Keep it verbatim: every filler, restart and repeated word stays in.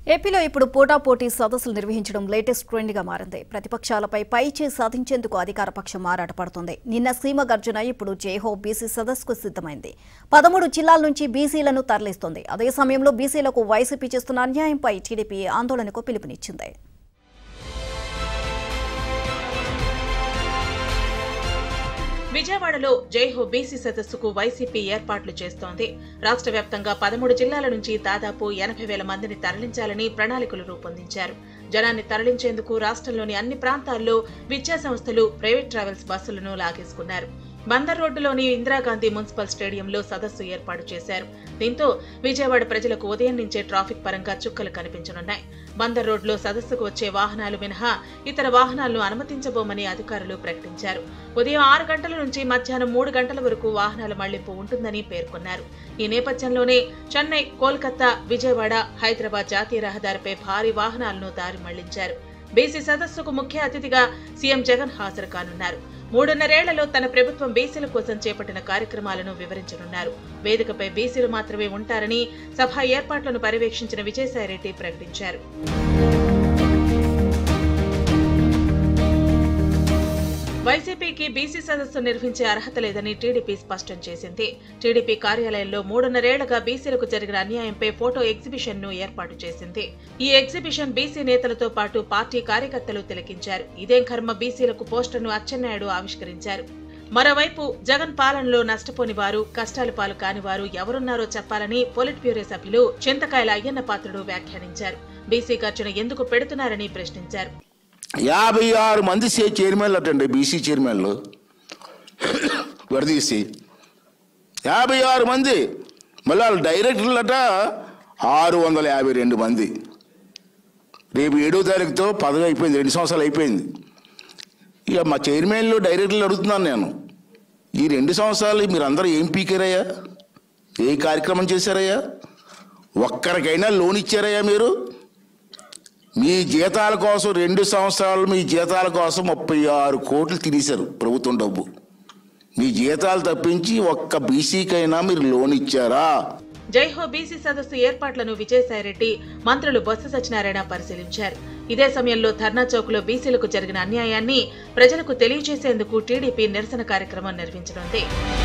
ఏపీలో ఇప్పుడు పోటాపోటీ సదస్సులు నిర్వహించడం లేటెస్ట్ ట్రెండ్ గా మారింది. ప్రతిపక్షాలపై పైచేయి సాధించేందుకు అధికార పక్షం ఆరాటపడుతోంది. నిన్న సీమ గర్జన, ఇప్పుడు జైహో బీసీ సదస్సుకు సిద్ధమైంది. పదమూడు జిల్లాల నుంచి బీసీలను తరలిస్తోంది. అదే సమయంలో బీసీలకు వైసీపీ చేస్తున్న అన్యాయంపై టీడీపీ ఆందోళనకు పిలుపునిచ్చింది. విజయవాడలో జైహో బీసీ సదస్సుకు వైసీపీ ఏర్పాట్లు చేస్తోంది. రాష్ట్ర వ్యాప్తంగా పదమూడు జిల్లాల నుంచి దాదాపు ఎనభై వేల మందిని తరలించాలని ప్రణాళికలు రూపొందించారు. జనాన్ని తరలించేందుకు రాష్ట్రంలోని అన్ని ప్రాంతాల్లో విద్యా సంస్థలు, ప్రైవేట్ ట్రావెల్స్ బస్సులను లాగేసుకున్నారు. బందర్ రోడ్డులోని ఇందిరాగాంధీ మున్సిపల్ స్టేడియంలో సదస్సు ఏర్పాటు చేశారు. దీంతో విజయవాడ ప్రజలకు ఉదయం నుంచే ట్రాఫిక్ పరంగా చుక్కలు కనిపించనున్నాయి. బందర్ రోడ్లో సదస్సుకు వచ్చే వాహనాలు మినహా ఇతర వాహనాలను అనుమతించబోమని అధికారులు ప్రకటించారు. ఉదయం ఆరు గంటల నుంచి మధ్యాహ్నం మూడు గంటల వరకు వాహనాల మళ్లింపు ఉంటుందని పేర్కొన్నారు. ఈ నేపథ్యంలోనే చెన్నై, కోల్కతా, విజయవాడ, హైదరాబాద్ జాతీయ రహదారిపై భారీ వాహనాలను దారి మళ్లించారు. బీసీ సదస్సుకు ముఖ్య అతిథిగా సీఎం జగన్ హాజరు కానున్నారు. మూడున్నరేళ్లలో తన ప్రభుత్వం బీసీల కోసం చేపట్టిన కార్యక్రమాలను వివరించనున్నారు. వేదికపై బీసీలు మాత్రమే ఉంటారని సభ ఏర్పాట్లను పర్యవేక్షించిన విజయసాయిరెడ్డి ప్రకటించారు. వైసీపీకి బీసీ సదస్సు నిర్వహించే అర్హత లేదని టీడీపీ స్పష్టం చేసింది. టీడీపీ కార్యాలయంలో మూడున్నరేళ్లుగా బీసీలకు జరిగిన అన్యాయంపై ఫోటో ఎగ్జిబిషన్ ను ఏర్పాటు చేసింది. ఈ ఎగ్జిబిషన్ బీసీ నేతలతో పాటు పార్టీ కార్యకర్తలు తిలకించారు. ఇదేం కర్మ బీసీలకు పోస్టర్ను అచ్చెన్నాయుడు ఆవిష్కరించారు. మరోవైపు జగన్ పాలనలో నష్టపోని వారు, కష్టాల పాలు కాని వారు ఎవరున్నారో చెప్పాలని పొలిట్ బ్యూరో సభ్యులు చింతకాయల అయ్యన్న పాత్రుడు వ్యాఖ్యానించారు. బీసీ ఖర్చును ఎందుకు పెడుతున్నారని ప్రశ్నించారు. యాభై ఆరు మంది చైర్మన్లు అటండి, బీసీ చైర్మన్లు విడదీసి యాభై ఆరు మంది, మళ్ళీ వాళ్ళ డైరెక్టర్లు అట ఆరు వందల యాభై రెండు మంది. రేపు ఏడో తారీఖుతో పదవి అయిపోయింది, రెండు సంవత్సరాలు అయిపోయింది. ఇక మా చైర్మన్లు, డైరెక్టర్లు అడుగుతున్నాను నేను, ఈ రెండు సంవత్సరాలు మీరు అందరూ ఏం పీకారయ్యా? ఏ కార్యక్రమం చేశారయ్యా? ఒక్కరికైనా లోన్ ఇచ్చారయ్యా? మీరు మీ జీతాల కోసం రెండు సంవత్సరాలు మీ జీతాల కోసం ముప్పై ఆరు కోట్లు తినేశారు ప్రభుత్వం డబ్బు. మీ జీతాలు తప్పించి ఒక్క బీసీకైనా మీరు లోన్ ఇచ్చారా? జైహో బీసీ సదస్సు ఏర్పాట్లను విజయసాయిరెడ్డి, మంత్రులు బొత్స సత్యనారాయణ పరిశీలించారు. ఇదే సమయంలో ధర్నా చౌక్లో బీసీలకు జరిగిన అన్యాయాన్ని ప్రజలకు తెలియజేసేందుకు టీడీపీ నిరసన కార్యక్రమం నిర్వహించనుంది.